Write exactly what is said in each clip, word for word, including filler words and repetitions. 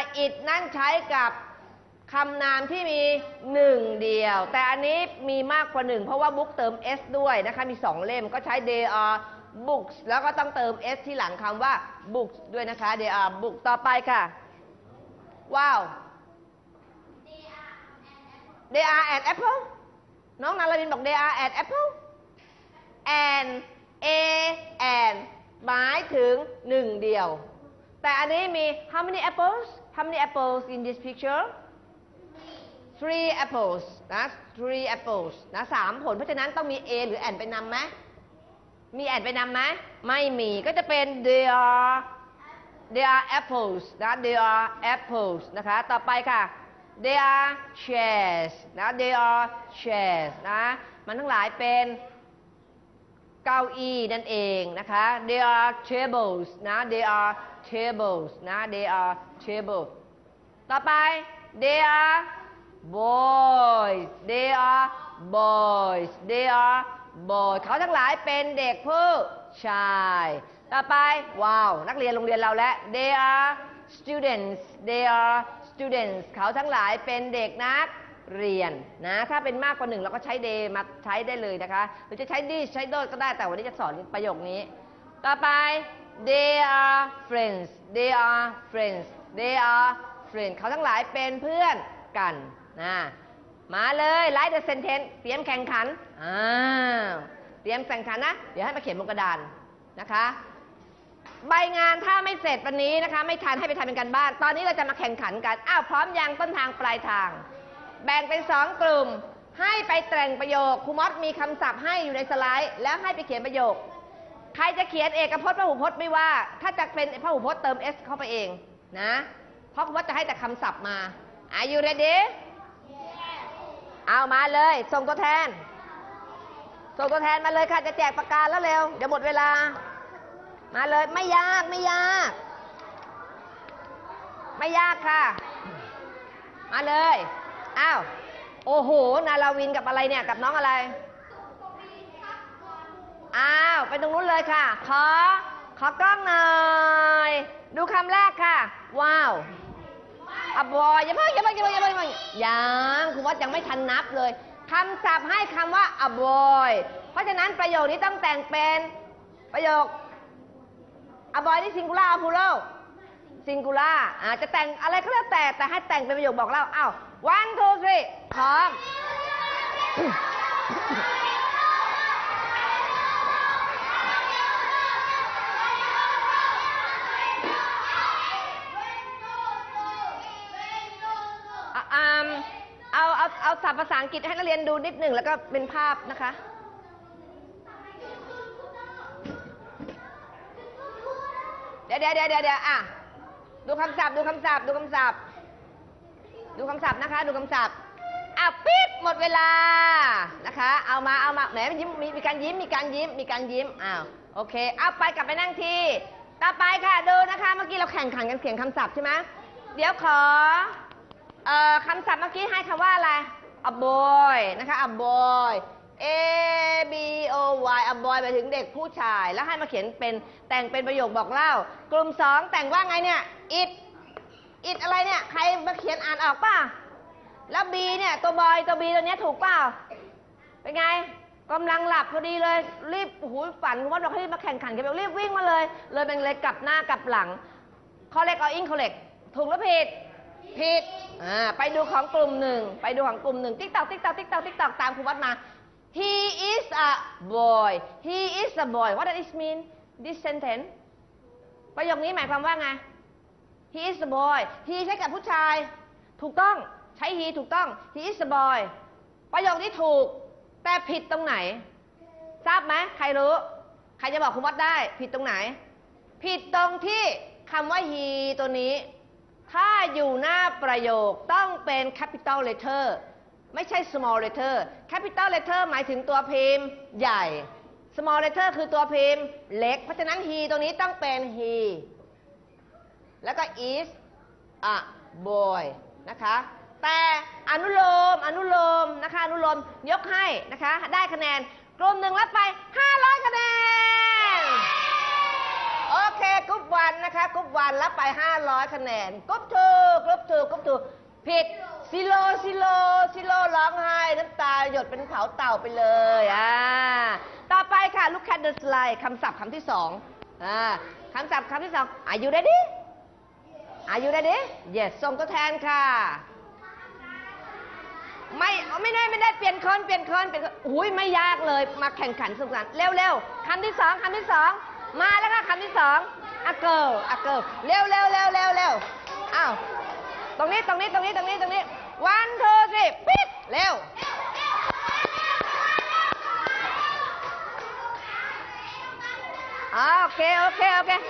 it นั่นใช้กับคำนามที่มีหนึ่งเดียวแต่อันนี้มีมากกว่าหนึ่งเพราะว่า book เติม s ด้วยนะคะมีสองเล่มก็ใช้ they are books แล้วก็ต้องเติม s ที่หลังคำว่า books ด้วยนะคะ they are books ต่อไปค่ะว้าว they are an apple น้องนาราวินบอก they are an apple and a and หมายถึงหนึ่งเดียวแต่อันนี้มี how many apples how many apples in this picture three apples นะ three apples นะสามผลเพราะฉะนั้นต้องมี a หรือ and ไปนำไหมมี and ไปนำไหมไม่มีก็จะเป็น they are they are apples นะ they are apples นะคะต่อไปค่ะ they are chairs นะ they are chairs นะมันทั้งหลายเป็นเก้าอี้นั่นเองนะคะ they are tables นะ they are tables นะ they are tables ต่อไป they are boys they are boys they are boys เขาทั้งหลายเป็นเด็กผู้ชายต่อไปว้าวนักเรียนโรงเรียนเราและ they are students they are students เขาทั้งหลายเป็นเด็กนักเรียนนะถ้าเป็นมากกว่าหนึ่งเราก็ใช้ they มาใช้ได้เลยนะคะหรือจะใช้ this ใช้ those ก็ได้แต่วันนี้จะสอนประโยคนี้ต่อไป they are friends they are friends they are friends เขาทั้งหลายเป็นเพื่อนกันนะมาเลยไลท์เดอะเซนเทนเตรียมแข่งขันอ้าวเตรียมแข่งขันนะเดี๋ยวให้มาเขียนบนกระดานนะคะใบงานถ้าไม่เสร็จวันนี้นะคะไม่ทันให้ไปทำเป็นการบ้านตอนนี้เราจะมาแข่งขันกันอ้าวพร้อมยังต้นทางปลายทางแบ่งเป็นสองกลุ่มให้ไปแต่งประโยคครูมอสมีคำศัพท์ให้อยู่ในสไลด์แล้วให้ไปเขียนประโยคใครจะเขียนเอกพจน์พหูพจน์ไม่ว่าถ้าจะเป็นพหูพจน์เติม s เข้าไปเองนะเพราะครูมอสจะให้แต่คำศัพท์มาAre you ready เอามาเลยส่งตัวแทนส่งตัวแทนมาเลยค่ะจะแจกปากกาแล้วเร็วเดี๋ยวหมดเวลามาเลยไม่ยากไม่ยากไม่ยากค่ะมาเลยอ้าวโอ้โหนาราวินกับอะไรเนี่ยกับน้องอะไรอ้าวไปตรงนู้นเลยค่ะขอขอกล้องหน่อยดูคำแรกค่ะว้าวอะบอยอย่าเพิ่งอย่าเพิ่งอย่าเพิ่งอย่าเพิ่งยังคุณวัดยังไม่ทันนับเลยคำศัพท์ให้คำว่าอะบอยเพราะฉะนั้นประโยคนี้ต้องแต่งเป็นประโยคอะบอยนี่ซิงคูล่าพูโรซิงคูล่าอาจจะแต่งอะไรก็แล้วแต่แต่ให้แต่งเป็นประโยคบอกเล่าอ้าว one two three พร้อมเอาเอาเอาศัพท์ภาษาอังกฤษให้นักเรียนดูนิดหนึ่งแล้วก็เป็นภาพนะคะเดี๋ยวเดี๋ยวเดี๋ยวเดี๋ยวอ่ะดูคำศัพท์ดูคำศัพท์ดูคำศัพท์ดูคำศัพท์นะคะดูคำศัพท์อ่ะปิ๊บหมดเวลานะคะเอามาเอามาแหมยิ้มมีมีการยิ้มมีการยิ้มมีการยิ้มอ้าวโอเคเอาไปกลับไปนั่งที่ต่อไปค่ะดูนะคะเมื่อกี้เราแข่งขันกันเขียนคำศัพท์ใช่ไหมเดี๋ยวขอเอ่อคำศัพท์เมื่อกี้ให้คำว่าอะไร a boy นะคะ a boy a b o y a boy หมายถึงเด็กผู้ชายแล้วให้มาเขียนเป็นแต่งเป็นประโยคบอกเล่ากลุ่มสองแต่งว่าไงเนี่ย it it อะไรเนี่ยใครมาเขียนอ่านออกป่ะแล้ว b เนี่ยตัว boy ตัว b ตัวนี้ถูกเปล่าเป็นไงกำลังหลับพอดีเลยรีบหูฝันว่าเราให้มาแข่งขันกันรีบวิ่งมาเลยเลยเป็นเลยกลับหน้ากลับหลัง correct or incorrect ถูกหรือผิดผิดอ่าไปดูของกลุ่มหนึ่งไปดูของกลุ่มหนึ่งติ๊กตอกติ๊กตอกติ๊กตอกติ๊กตอกตามครูวัดมา he is a boy he is a boy what does it mean this sentence ประโยคนี้หมายความว่าไง he is a boy he ใช้กับผู้ชายถูกต้องใช้ he ถูกต้อง he is a boy ประโยคนี้ถูกแต่ผิดตรงไหนทราบไหมใครรู้ใครจะบอกครูวัดได้ผิดตรงไหนผิดตรงที่คำว่า he ตัวนี้ถ้าอยู่หน้าประโยคต้องเป็น capital letter ไม่ใช่ small letter capital letter หมายถึงตัวพิมพ์ใหญ่ small letter คือตัวพิมพ์เล็กเพราะฉะนั้น he ตัวนี้ต้องเป็น he แล้วก็ is a boy นะคะแต่อนุโลมอนุโลมนะคะอนุโลมยกให้นะคะได้คะแนนกลุ่มหนึ่งรับไปห้าร้อยคะแนนโอเคเคกรุ๊ปวันนะคะกรุ๊ปวันรับไปห้าร้อยคะแนนกรุ๊ปทูกรุ๊ปทูกรุ๊ปทูผิดซิโลซิโลซิโลร้องไห้น้ำตาหยดเป็นเผาเต่าไปเลยอ่าต่อไปค่ะลูกแคทเดอะสไลด์คำศัพท์คำที่สองอ่าคำศัพท์คำที่สองอายุได้ดิอายุได้ดิ yes ส่งตัวแทนค่ะไม่ไม่ได้ไม่ได้เปลี่ยนคนเปลี่ยนคนเปลี่ยนคนอุ้ยไม่ยากเลยมาแข่งขันสนุกสนานเร็วเร็วคำที่สองคำที่สองมาแล้วค่ะคำที่สองอะเกิลอะเกิลเร็วเร็วเร็วเร็วเร็วอ้าวตรงนี้ตรงนี้ตรงนี้ตรงนี้ตรงนี้ one two three ปิดเร็วโอเคโอเคโอเค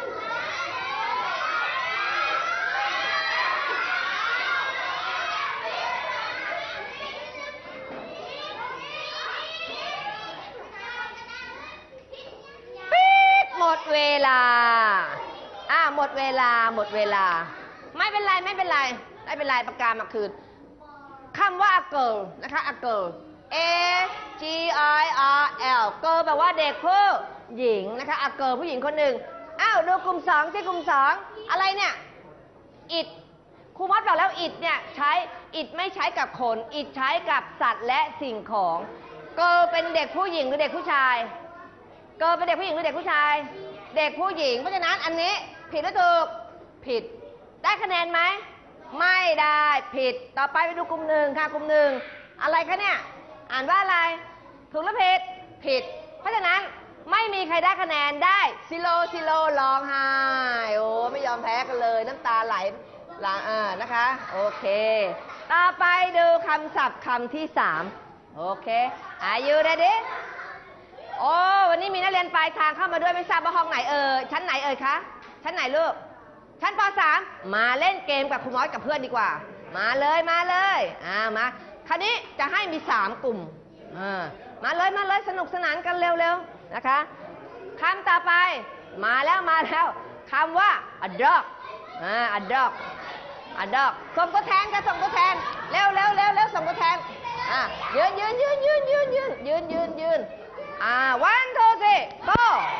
หมดเวลาอ่าหมดเวลาหมดเวลาไม่เป็นไรไม่เป็นไรไม่เป็นไรประกาศมาคืนคำว่า girl นะคะ a girl a g i r l girl แปลว่าเด็กผู้หญิงนะคะ a girl ผู้หญิงคนหนึ่งอ้าวดูกลุ่มสองที่กลุ่มสองอะไรเนี่ย it ครูมอสบอกแล้ว it เนี่ยใช้ it ไม่ใช้กับคน it ใช้กับสัตว์และสิ่งของ girl เป็นเด็กผู้หญิงหรือเด็กผู้ชายเกิร์ลเป็นเด็กผู้หญิงหรือเด็กผู้ชายเด็กผู้หญิงเพราะฉะนั้นอันนี้ผิดหรือถูกผิดได้คะแนนไหมไม่ได้ผิดต่อไปไปดูกลุ่มหนึ่งค่ะกลุ่มหนึ่งอะไรคะเนี่ยอ่านว่าอะไรถูกหรือผิดผิดเพราะฉะนั้นไม่มีใครได้คะแนนได้ซิโลซิโลร้องไห้โอ้ไม่ยอมแพ้กันเลยน้ำตาไหลหลังอ่านะคะโอเคต่อไปดูคำศัพท์คำที่สามโอเคอายุได้ดิโอ้วันนี้มีนักเรียนปลายทางเข้ามาด้วยไม่ทราบว่าห้องไหนเอ่ยชั้นไหนเอ่ยคะชั้นไหนลูกชั้นป สาม มาเล่นเกมกับครูมอสกับเพื่อนดีกว่ามาเลยมาเลยอ่ามาคราวนี้จะให้มีสามกลุ่มอ่ามาเลยมาเลยสนุกสนานกันเร็วๆนะคะคำต่อไปมาแล้วมาแล้วคำว่า a dog อ่า a dog a dog ส่งตัวแทนกันส่งตัวแทนเร็วเร็วเร็วเร็วส่งตัวแทนอ่ายืนยืนยืนยืนยืนยืนยืนยืนยืนอ่า one two three go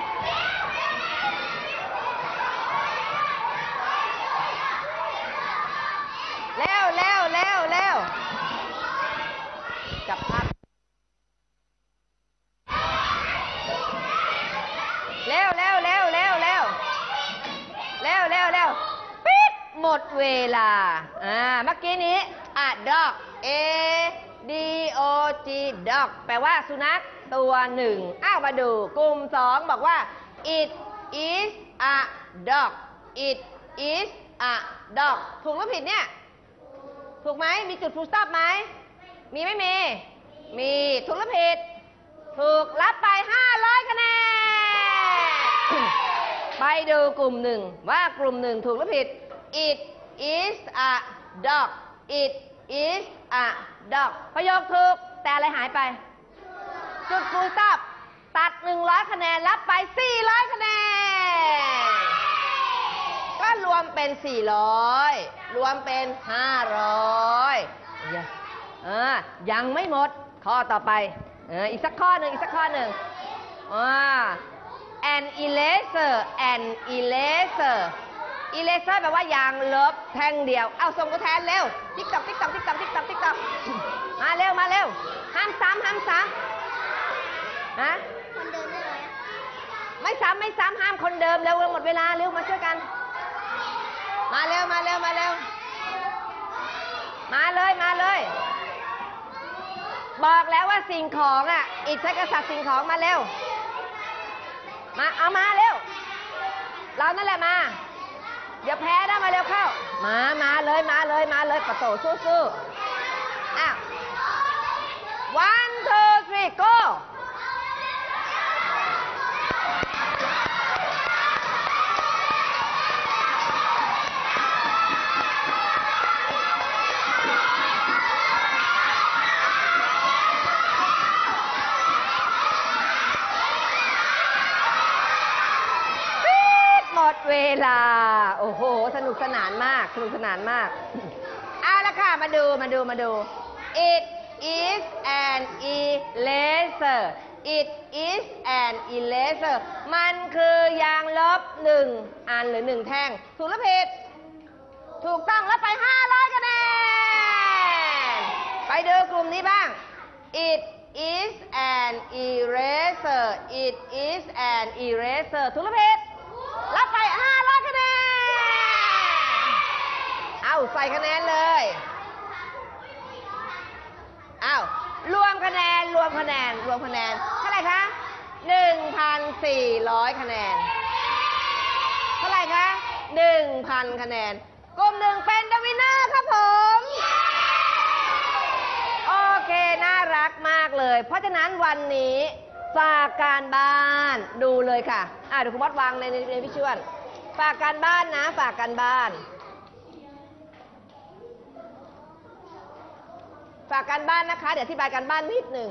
เร็วเร็วเร็วเร็วจับภาพเร็วเร็วเร็วเร็วเร็วเร็วเร็วเร็วปิดหมดเวลาอ่าเมื่อกี้นี้อ่ะ dog a d o g dog แปลว่าสุนัขตัวหนึ่งอ้าวมาดูกลุ่มสองบอกว่า it is a dog it is a dog ถูกหรือผิดเนี่ยถูกไหมมีจุด full stop ไหมมีไม่มีมีถูกหรือผิดถูกรับไปห้าร้อยคะแนน ไปดูกลุ่มหนึ่งว่ากลุ่มหนึ่งถูกหรือผิด it is a dog it is a dog ประโยคถูกแต่อะไรหายไปจุด full stop ตัดหนึ่งร้อยคะแนนรับไปสี่ร้อยคะแนนก็รวมเป็นสี่ร้อยรวมเป็นห้าร้อยเออยังไม่หมดข้อต่อไปเอออีกสักข้อหนึ่งอีกสักข้อหนึ่งอ่า an eraser an eraser eraser แปลว่ายางลบแท่งเดียวเอาส่งตัวแทนเร็วติ๊กต๊อกติ๊กต๊อกติ๊กต๊อกติ๊กต๊อกติ๊กต๊อกมาเร็วมาเร็วห้ามซ้ำห้ามซ้ำฮะคนเดิมได้ไหมไม่ซ้ำไม่ซ้ำห้ามคนเดิมเร็วหมดเวลาเร็วมาช่วยกันมาเร็วมาเร็วมาเร็วมาเลยมาเลยบอกแล้วว่าสิ่งของอ่ะอิจฉากษัตริย์สิ่งของมาเร็วมาเอามาเร็วเรานั่นแหละมาอย่าแพ้นะมาเร็วเข้ามามาเลยมาเลยมาเลยปะโตสู้ๆอ้าว one two three go หมดเวลาโอ้โหสนุกสนานมากสนุกสนานมากเอาละค่ะมาดูมาดูมาดู it is an eraser it is an eraser มันคือยางลบหนึ่งอันหรือหนึ่งแท่งถูกหรือผิดถูกต้องแล้วไปห้าร้อยคะแนนไปดูกลุ่มนี้บ้าง it is an eraser it is an eraser ถูกหรือผิดรับไปห้าร้อยคะแนนเอาใส่คะแนนเลยเอารวมคะแนนรวมคะแนนรวมคะแนนเท่าไหร่คะ หนึ่งพันสี่ร้อย คะแนนเท่าไหร่คะ หนึ่งพัน คะแนนกลุ่มหนึ่งเป็นเดอะวินเนอร์ครับผมโอเคน่ารักมากเลยเพราะฉะนั้นวันนี้ฝากการบ้านดูเลยค่ะอ่ะเดี๋ยวคุณมดวางในในพี่ชวนฝากการบ้านนะฝากการบ้านฝากการบ้านนะคะเดี๋ยวอธิบายการบ้านนิดหนึ่ง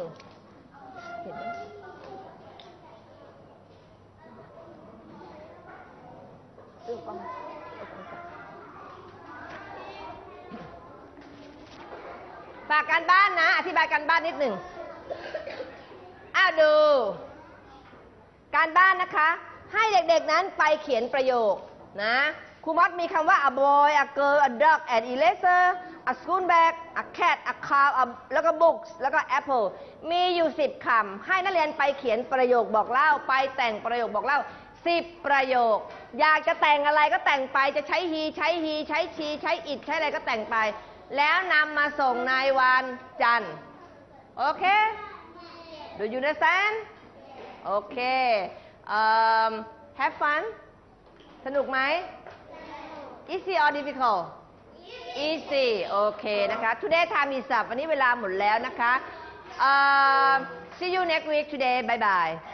ฝากการบ้านนะอธิบายการบ้านนิดหนึ่งอ้าวดูการบ้านนะคะให้เด็กๆนั้นไปเขียนประโยคนะครูมดมีคำว่า a boy a girl a dog an eraser a school bag a cat a cow a แล้วก็ books แล้วก็ apple มีอยู่สิบคำให้นักเรียนไปเขียนประโยคบอกเล่าไปแต่งประโยคบอกเล่าสิบประโยคอยากจะแต่งอะไรก็แต่งไปจะใช้ he ใช้ he ใช้ she ใช้ it ใช้อะไรก็แต่งไปแล้วนำมาส่งในวันจันทร์โอเค Do you understand โอเค um, have fun สนุกไหม Easy or difficult Easy โอเคนะคะ Today time is up วันนี้เวลาหมดแล้วนะคะ uh, See you next week today Bye bye